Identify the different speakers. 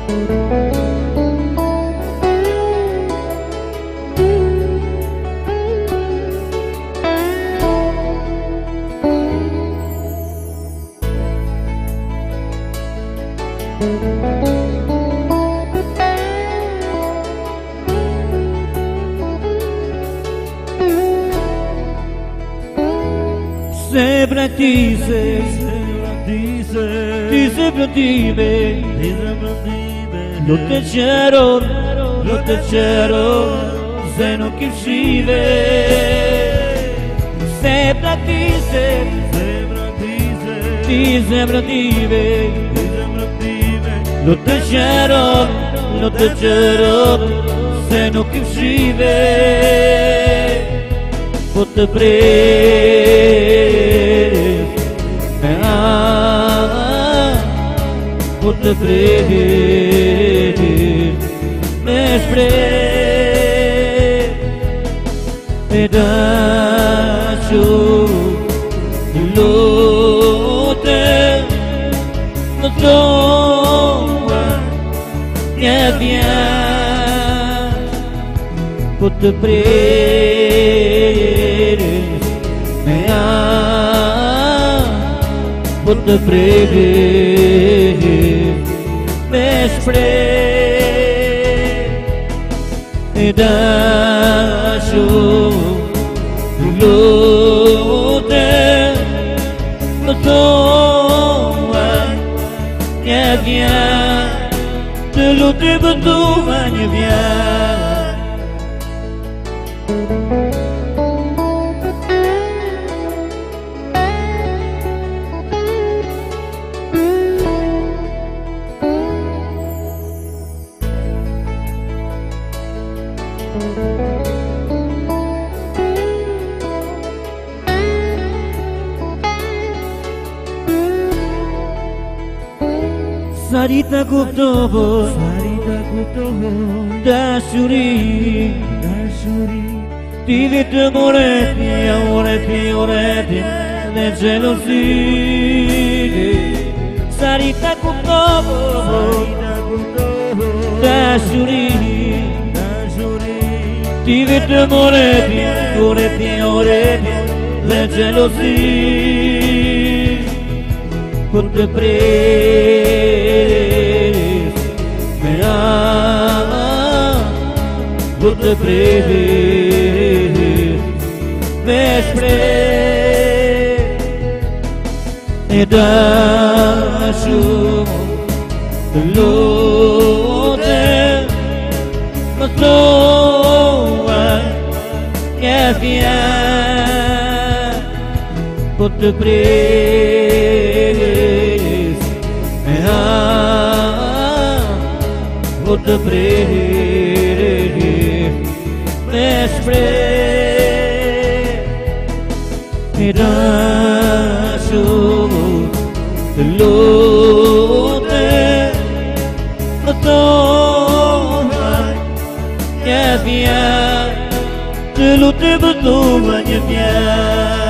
Speaker 1: Sempre ti sei per me, non te c'ero, se non chi scive. Sempre ti sei, sempre di me, non te c'ero, se non chi scive. Pote preve, pote preve, me spre, e da ciò di lotte, non trova niente, pote preve, pote preve, me spre, e da ciò di lotte, non trova niente, te lo devo trovare niente. Sarita kuptovo, dashuri, ti vedo moreti, le gelosie. Sarita kuptovo, dashuri, ti vedo moreti, le gelosie. Pote preve, pote preve, me spre, e da ciò lotte, ma trova niente, pote preve, pote preve, me spre, e da ciò lotte, ma trova niente, te lo devo trovare niente.